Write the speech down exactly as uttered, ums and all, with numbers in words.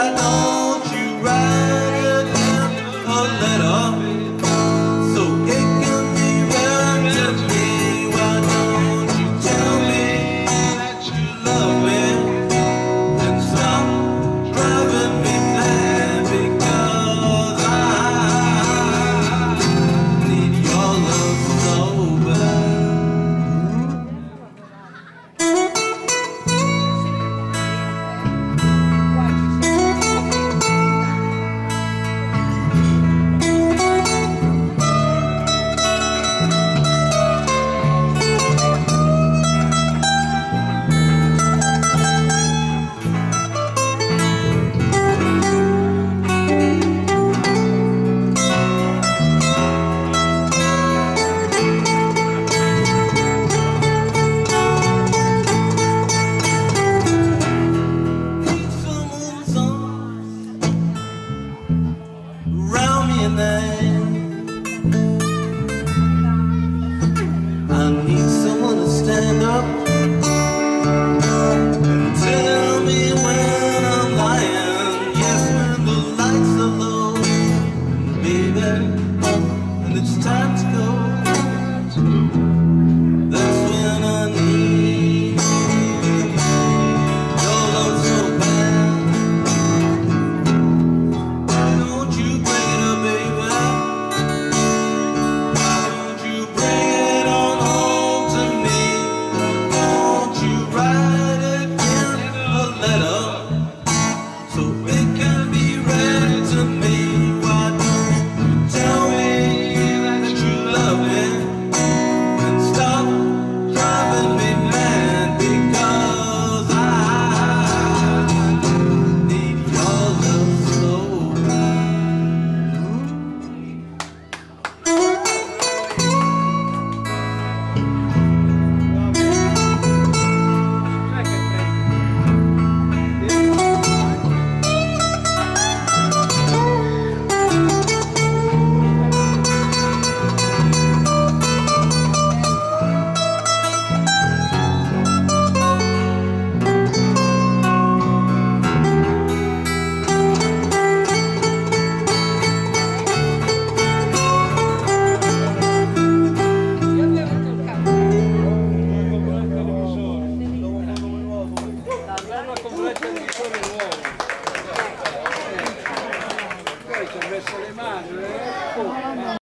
don't you write it in a letter so it can be read to me? Why don't you tell me that you love me and stop driving me mad, because I need your love so bad. Around me and I need someone to stand up and tell me when I'm lying. Yes, when the lights are low, baby, and it's time to go. That's when I need your love so bad. Don't you bring it up, baby. Don't you bring it on home to me. Won't you write it in a letter so it can be read to me?